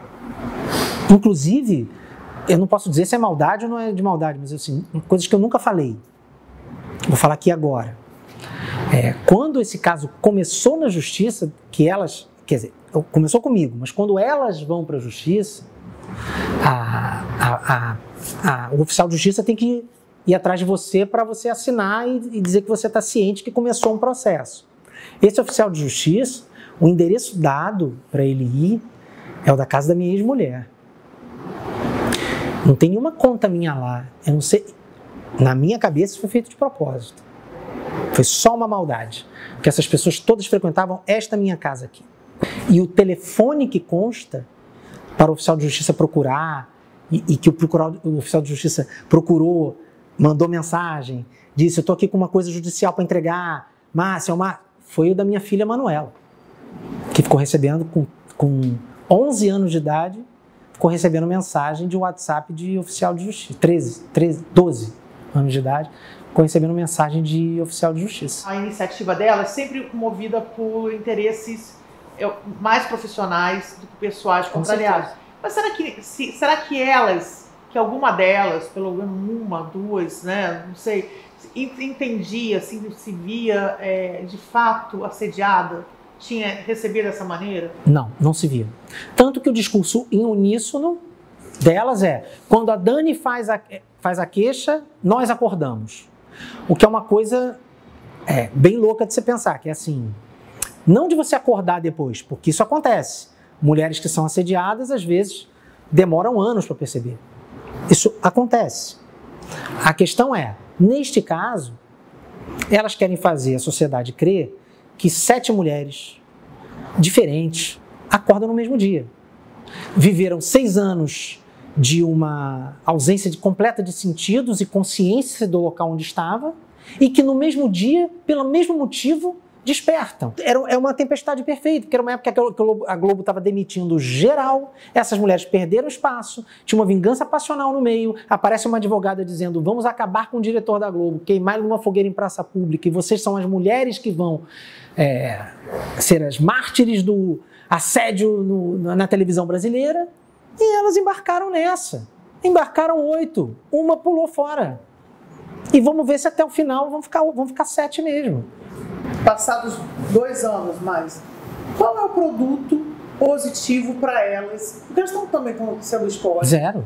Inclusive, eu não posso dizer se é maldade ou não é de maldade, mas assim, coisas que eu nunca falei. Vou falar aqui agora. É, quando esse caso começou na justiça, que elas, quer dizer, começou comigo, mas quando elas vão para a justiça, a, a, a, a, o oficial de justiça tem que ir atrás de você para você assinar e, e dizer que você está ciente que começou um processo. Esse oficial de justiça, o endereço dado para ele ir é o da casa da minha ex-mulher. Não tem nenhuma conta minha lá. Eu não sei. Na minha cabeça isso foi feito de propósito. Foi só uma maldade. Porque essas pessoas todas frequentavam esta minha casa aqui. E o telefone que consta para o oficial de justiça procurar, e, e que o, procurador, o oficial de justiça procurou, mandou mensagem, disse, eu estou aqui com uma coisa judicial para entregar, Márcia, uma... foi o da minha filha Manuela, que ficou recebendo com, com onze anos de idade, ficou recebendo mensagem de WhatsApp de oficial de justiça, treze, treze, doze anos de idade, ficou recebendo mensagem de oficial de justiça. A iniciativa dela é sempre movida por interesses mais profissionais do que pessoais contrariados. Mas será que, se, será que elas, que alguma delas, pelo menos uma, duas, né, não sei, entendia, assim, se via é, de fato assediada, tinha recebido dessa maneira? Não, não se via. Tanto que o discurso em uníssono delas é, quando a Dani faz a, faz a queixa, nós acordamos. O que é uma coisa é, bem louca de se pensar, que é assim, não de você acordar depois, porque isso acontece. Mulheres que são assediadas, às vezes, demoram anos para perceber. Isso acontece. A questão é, neste caso, elas querem fazer a sociedade crer que sete mulheres diferentes acordam no mesmo dia. Viveram seis anos de uma ausência de, completa de sentidos e consciência do local onde estava e que no mesmo dia, pelo mesmo motivo, despertam. Era, é uma tempestade perfeita, porque era uma época que a Globo estava demitindo geral, essas mulheres perderam espaço, tinha uma vingança passional no meio, aparece uma advogada dizendo, vamos acabar com o diretor da Globo, queimar numa fogueira em praça pública, e vocês são as mulheres que vão é, ser as mártires do assédio no, na televisão brasileira, e elas embarcaram nessa. Embarcaram oito, uma pulou fora. E vamos ver se até o final vão ficar, vão ficar sete mesmo. Passados dois anos mais, qual é o produto positivo para elas? Porque elas estão também sendo expostas. Zero.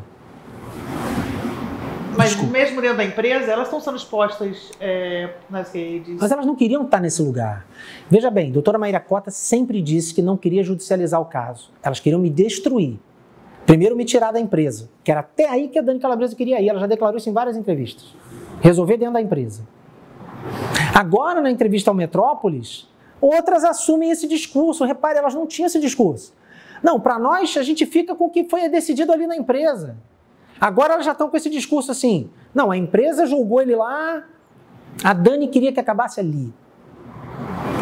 Mas Desculpa. Mesmo dentro da empresa, elas estão sendo expostas é, nas redes. Mas elas não queriam estar nesse lugar. Veja bem, a doutora Maíra Cota sempre disse que não queria judicializar o caso. Elas queriam me destruir. Primeiro me tirar da empresa, que era até aí que a Dani Calabresa queria ir. Ela já declarou isso em várias entrevistas. Resolver dentro da empresa. Agora, na entrevista ao Metrópolis, outras assumem esse discurso. Repare, elas não tinham esse discurso. Não, para nós, a gente fica com o que foi decidido ali na empresa. Agora elas já estão com esse discurso assim. Não, a empresa julgou ele lá, a Dani queria que acabasse ali.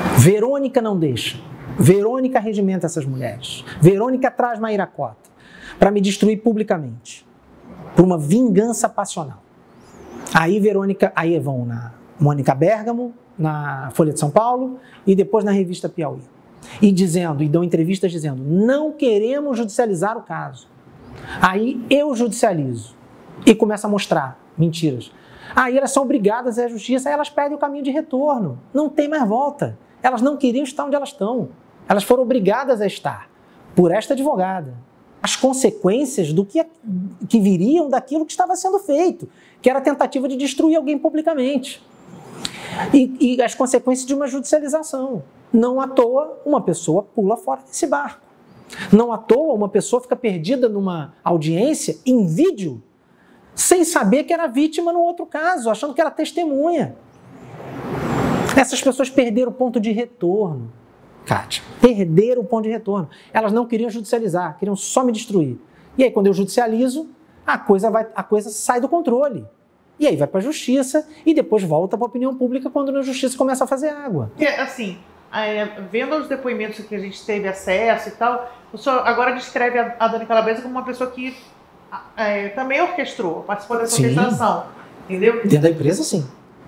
Verônica não deixa. Verônica regimenta essas mulheres. Verônica traz Maíra Cota. para me destruir publicamente, por uma vingança passional. Aí Verônica, aí vão na Mônica Bergamo, na Folha de São Paulo e depois na revista Piauí. E dizendo, e dão entrevistas dizendo, não queremos judicializar o caso. Aí eu judicializo e começo a mostrar mentiras. Aí elas são obrigadas à justiça, aí elas perdem o caminho de retorno. Não tem mais volta. Elas não queriam estar onde elas estão. Elas foram obrigadas a estar por esta advogada. As consequências do que, que viriam daquilo que estava sendo feito, que era a tentativa de destruir alguém publicamente. E, e as consequências de uma judicialização. Não à toa uma pessoa pula fora desse barco. Não à toa uma pessoa fica perdida numa audiência em vídeo, sem saber que era vítima no outro caso, achando que era testemunha. Essas pessoas perderam o ponto de retorno, Kátia. Perderam o ponto de retorno. Elas não queriam judicializar, queriam só me destruir. E aí, quando eu judicializo, a coisa, vai, a coisa sai do controle. E aí vai para a justiça e depois volta para a opinião pública quando a justiça começa a fazer água. E, assim, é, vendo os depoimentos que a gente teve acesso e tal, o senhor agora descreve a, a Dani Calabresa como uma pessoa que é, também orquestrou, participou dessa Sim. orquestração, entendeu? Dentro da empresa, sim.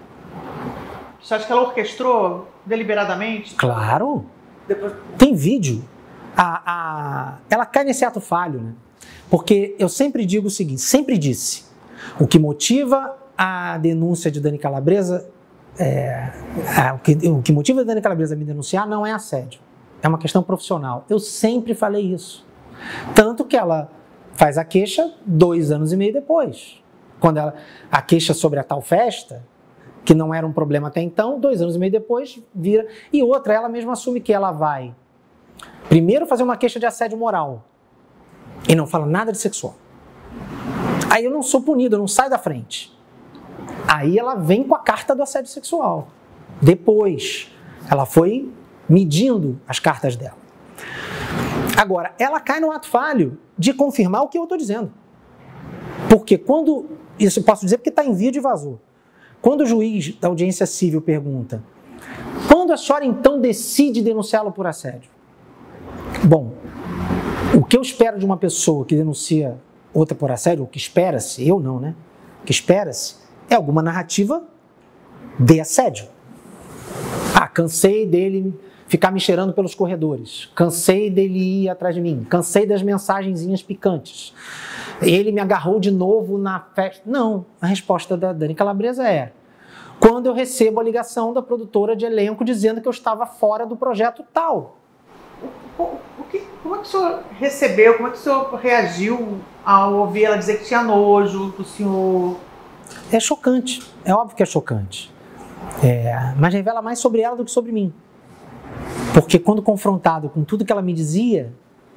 Você acha que ela orquestrou deliberadamente? Claro. Depois... Tem vídeo. A, a, ela cai nesse ato falho, né? Porque eu sempre digo o seguinte, sempre disse, o que motiva a denúncia de Dani Calabresa, é, a, o, que, o que motiva a Dani Calabresa a me denunciar não é assédio, é uma questão profissional. Eu sempre falei isso. Tanto que ela faz a queixa dois anos e meio depois. Quando ela, a queixa sobre a tal festa, que não era um problema até então, dois anos e meio depois vira. E outra, ela mesma assume que ela vai primeiro fazer uma queixa de assédio moral e não fala nada de sexual. Aí eu não sou punido, eu não saio da frente. Aí ela vem com a carta do assédio sexual. Depois, ela foi medindo as cartas dela. Agora, ela cai no ato falho de confirmar o que eu estou dizendo. Porque quando... Isso eu posso dizer porque está em vídeo e vazou. Quando o juiz da audiência civil pergunta, quando a senhora então decide denunciá-lo por assédio? Bom, o que eu espero de uma pessoa que denuncia outra por assédio, o que espera-se, eu não, né? O que espera-se é alguma narrativa de assédio. Ah, cansei dele ficar me cheirando pelos corredores, cansei dele ir atrás de mim, cansei das mensagenzinhas picantes, ele me agarrou de novo na festa. Não, a resposta da Dani Calabresa é: quando eu recebo a ligação da produtora de elenco dizendo que eu estava fora do projeto tal. O, o que, como é que o senhor recebeu, como é que o senhor reagiu ao ouvir ela dizer que tinha nojo do senhor? É chocante, é óbvio que é chocante. É, mas revela mais sobre ela do que sobre mim. Porque quando confrontado com tudo que ela me dizia,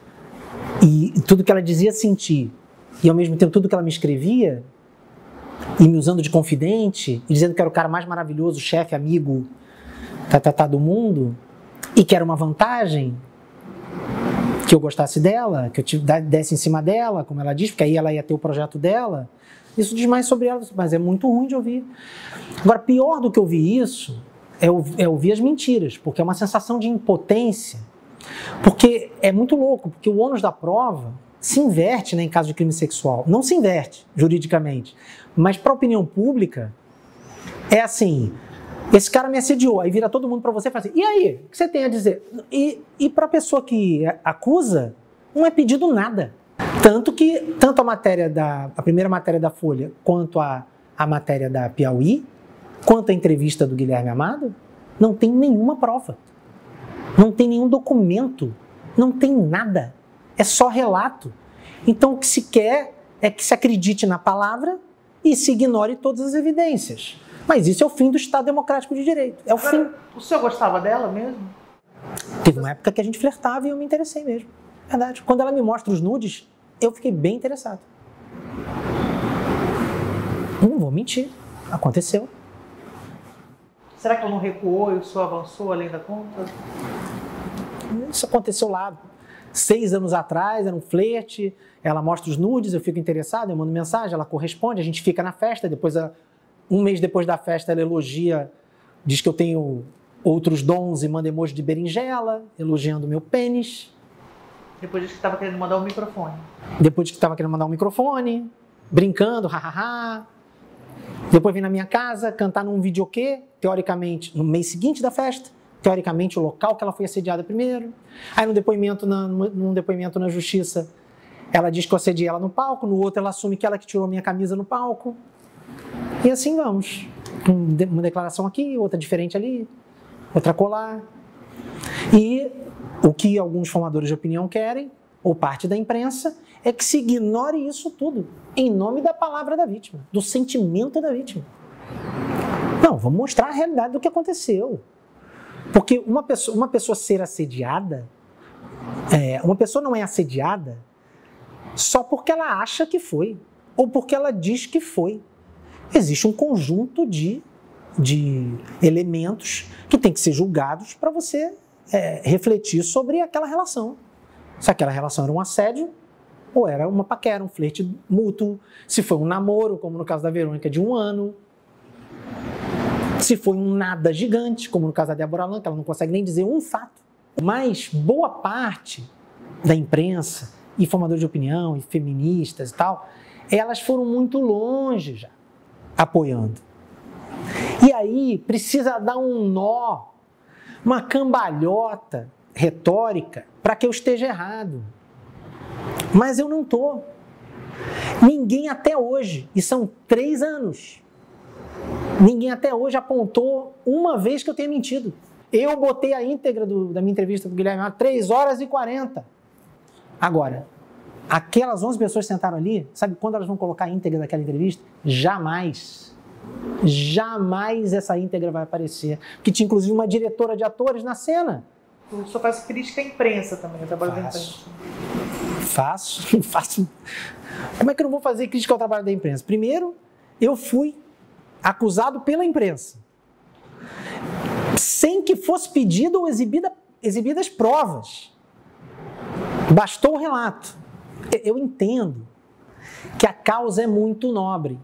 e tudo que ela dizia sentir, e ao mesmo tempo tudo que ela me escrevia, e me usando de confidente, e dizendo que era o cara mais maravilhoso, chefe, amigo, tá, tá, tá, do mundo, e que era uma vantagem, que eu gostasse dela, que eu desse em cima dela, como ela diz, porque aí ela ia ter o projeto dela. Isso diz mais sobre ela, mas é muito ruim de ouvir. Agora, pior do que ouvir isso é ouvir as mentiras, porque é uma sensação de impotência, porque é muito louco, porque o ônus da prova se inverte, né, em caso de crime sexual. Não se inverte juridicamente, mas para a opinião pública é assim: esse cara me assediou, aí vira todo mundo para você e fala assim, e aí, o que você tem a dizer? E, e para a pessoa que acusa, não é pedido nada. Tanto que, tanto a matéria da, a primeira matéria da Folha, quanto a, a matéria da Piauí, quanto a entrevista do Guilherme Amado, não tem nenhuma prova. Não tem nenhum documento. Não tem nada. É só relato. Então o que se quer é que se acredite na palavra e se ignore todas as evidências. Mas isso é o fim do Estado Democrático de Direito. É o Agora, fim. O senhor gostava dela mesmo? Teve uma época que a gente flertava e eu me interessei mesmo. Verdade. Quando ela me mostra os nudes, eu fiquei bem interessado. Não vou mentir. Aconteceu. Será que ela não recuou e o senhor avançou além da conta? Isso aconteceu lá seis anos atrás, era um flerte, ela mostra os nudes, eu fico interessado, eu mando mensagem, ela corresponde, a gente fica na festa, depois, um mês depois da festa, ela elogia, diz que eu tenho outros dons e manda emoji de berinjela, elogiando meu pênis. Depois de que estava querendo mandar um microfone. Depois de que estava querendo mandar um microfone, brincando, hahaha. Depois vem na minha casa cantar num videokê, teoricamente, no mês seguinte da festa, teoricamente o local que ela foi assediada primeiro. Aí no depoimento na, num depoimento na justiça, ela diz que eu assediei ela no palco, no outro ela assume que ela que tirou minha camisa no palco. E assim vamos. Uma declaração aqui, outra diferente ali, outra colar. E o que alguns formadores de opinião querem, ou parte da imprensa, é que se ignore isso tudo, em nome da palavra da vítima, do sentimento da vítima. Não, vamos mostrar a realidade do que aconteceu. Porque uma pessoa, uma pessoa ser assediada, é, uma pessoa não é assediada só porque ela acha que foi, ou porque ela diz que foi. Existe um conjunto de, de elementos que tem que ser julgados para você é, refletir sobre aquela relação. Se aquela relação era um assédio, ou era uma paquera, um flerte mútuo, se foi um namoro, como no caso da Verônica, de um ano, se foi um nada gigante, como no caso da Débora Lan, que ela não consegue nem dizer um fato. Mas boa parte da imprensa, e formadores de opinião, e feministas e tal, elas foram muito longe já, apoiando. E aí precisa dar um nó, uma cambalhota retórica para que eu esteja errado. Mas eu não estou. Ninguém até hoje, e são três anos, ninguém até hoje apontou uma vez que eu tenha mentido. Eu botei a íntegra do, da minha entrevista com o Guilherme há três horas e quarenta. Agora, aquelas onze pessoas que sentaram ali, sabe quando elas vão colocar a íntegra daquela entrevista? Jamais. Jamais essa íntegra vai aparecer. Porque tinha inclusive uma diretora de atores na cena. O senhor faz crítica à imprensa também, eu trabalho da imprensa. Faço, faço. Como é que eu não vou fazer crítica ao trabalho da imprensa? Primeiro, eu fui acusado pela imprensa, sem que fosse pedido ou exibida, exibidas provas. Bastou o relato. Eu entendo que a causa é muito nobre.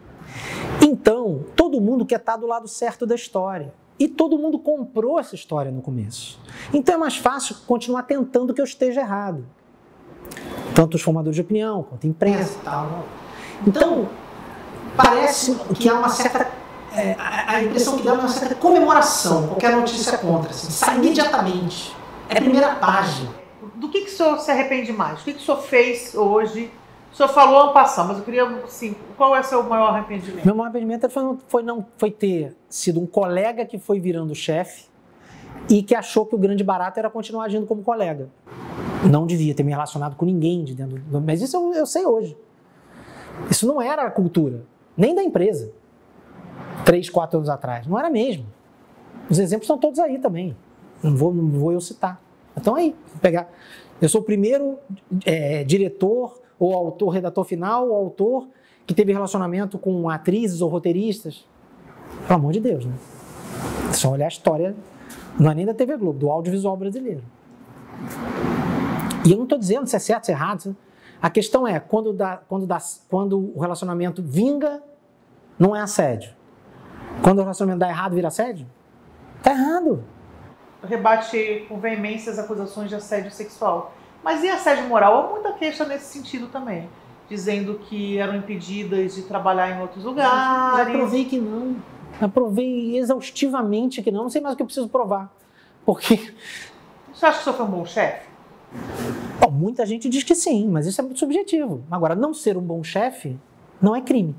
Então, todo mundo quer estar do lado certo da história. E todo mundo comprou essa história no começo. Então é mais fácil continuar tentando que eu esteja errado. Tanto os formadores de opinião, quanto a imprensa e tal. Então, parece que há uma certa... É, a, a impressão que dá é uma certa comemoração, qualquer notícia contra, assim, sai imediatamente. É a primeira página. Do que, que o senhor se arrepende mais? O que, que o senhor fez hoje? O senhor falou ano passado, mas eu queria, assim, qual é o seu maior arrependimento? Meu maior arrependimento foi, foi, não, foi ter sido um colega que foi virando chefe e que achou que o grande barato era continuar agindo como colega. Não devia ter me relacionado com ninguém de dentro do... Mas isso eu, eu sei hoje. Isso não era a cultura, nem da empresa. Três, quatro anos atrás. Não era mesmo. Os exemplos estão todos aí também. Não vou, não vou eu citar. Então aí, vou pegar... Eu sou o primeiro é, diretor ou autor, redator final, ou autor que teve relacionamento com atrizes ou roteiristas. Pelo amor de Deus, né? É só olhar a história, não é nem da T V Globo, do audiovisual brasileiro. E eu não estou dizendo se é certo, se é errado. A questão é, quando, dá, quando, dá, quando o relacionamento vinga, não é assédio. Quando o relacionamento dá errado, vira assédio? Está errado. Rebate com veemência as acusações de assédio sexual. Mas e assédio moral? Há muita queixa nesse sentido também. Dizendo que eram impedidas de trabalhar em outros lugares. Já provei que não. Já provei exaustivamente que não. Não sei mais o que eu preciso provar. Porque... Você acha que o senhor foi um bom chefe? Bom, muita gente diz que sim, mas isso é muito subjetivo. Agora, não ser um bom chefe não é crime.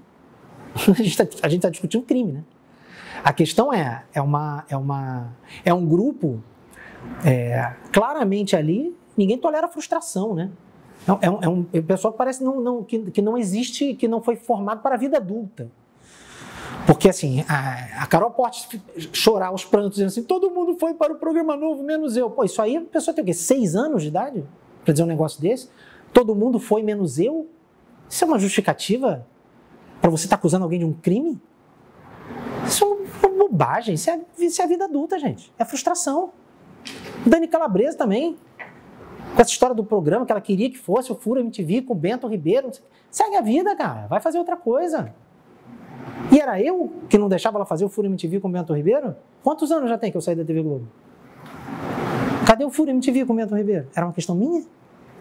A gente está discutindo crime, né? A questão é, é, uma, é, uma, é um grupo, é, claramente ali, ninguém tolera frustração, né? É, um, é um pessoal que parece não, não, que, que não existe, que não foi formado para a vida adulta. Porque, assim, a, a Carol pode chorar aos prantos, dizendo assim, todo mundo foi para o programa novo, menos eu. Pô, isso aí a pessoa tem o quê? Seis anos de idade para dizer um negócio desse? Todo mundo foi, menos eu? Isso é uma justificativa para você estar acusando alguém de um crime? Isso é uma bobagem, isso é, isso é a vida adulta, gente. É frustração. Dani Calabresa também, com essa história do programa que ela queria que fosse o Furo M T V com o Bento Ribeiro. Segue a vida, cara, vai fazer outra coisa. E era eu que não deixava ela fazer o Furo M T V com o Bento Ribeiro? Quantos anos já tem que eu saí da T V Globo? Cadê o Furo M T V com o Bento Ribeiro? Era uma questão minha?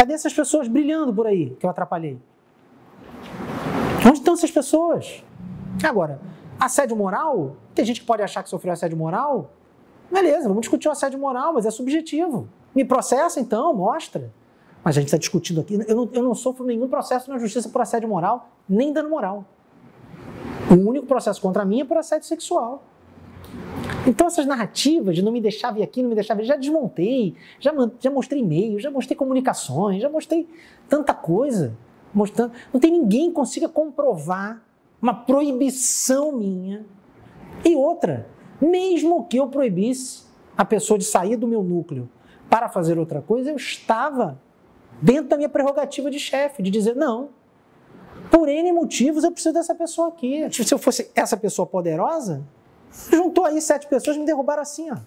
Cadê essas pessoas brilhando por aí que eu atrapalhei? Onde estão essas pessoas? Agora, assédio moral, tem gente que pode achar que sofreu assédio moral. Beleza, vamos discutir o assédio moral, mas é subjetivo. Me processa então, mostra. Mas a gente está discutindo aqui, eu não, eu não sofro nenhum processo na justiça por assédio moral, nem dano moral. O único processo contra mim é por assédio sexual. Então essas narrativas de não me deixar vir aqui, não me deixar vir, já desmontei, já, já mostrei e-mails, já mostrei comunicações, já mostrei tanta coisa. Mostrando, não tem ninguém que consiga comprovar uma proibição minha. E outra, mesmo que eu proibisse a pessoa de sair do meu núcleo para fazer outra coisa, eu estava dentro da minha prerrogativa de chefe, de dizer, não, por N motivos eu preciso dessa pessoa aqui. Se eu fosse essa pessoa poderosa, juntou aí sete pessoas e me derrubaram assim, ó.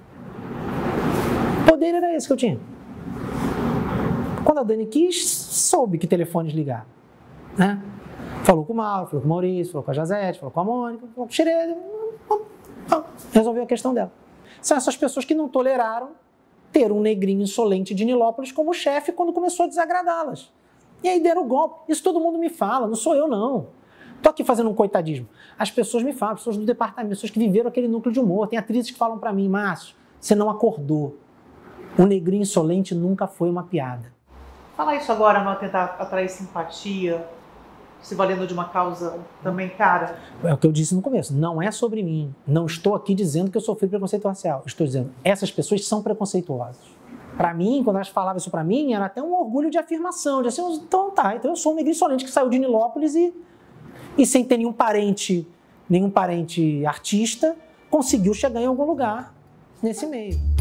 O poder era esse que eu tinha. Quando a Dani quis, soube que telefones ligar, né? Falou com o Mauro, falou com o Maurício, falou com a Jazete, falou com a Mônica, falou com o Xerede, resolveu a questão dela. São essas pessoas que não toleraram ter um negrinho insolente de Nilópolis como chefe quando começou a desagradá-las. E aí deram o golpe. Isso todo mundo me fala, não sou eu não. Estou aqui fazendo um coitadismo. As pessoas me falam, pessoas do departamento, pessoas que viveram aquele núcleo de humor. Tem atrizes que falam para mim, Márcio, você não acordou. O negrinho insolente nunca foi uma piada. Fala isso agora, para tentar atrair simpatia, se valendo de uma causa também cara. É o que eu disse no começo, não é sobre mim. Não estou aqui dizendo que eu sofri preconceito racial. Estou dizendo, essas pessoas são preconceituosas. Para mim, quando elas falavam isso para mim, era até um orgulho de afirmação, de assim, então tá, então eu sou um negrinho insolente que saiu de Nilópolis e, e sem ter nenhum parente, nenhum parente artista, conseguiu chegar em algum lugar nesse meio.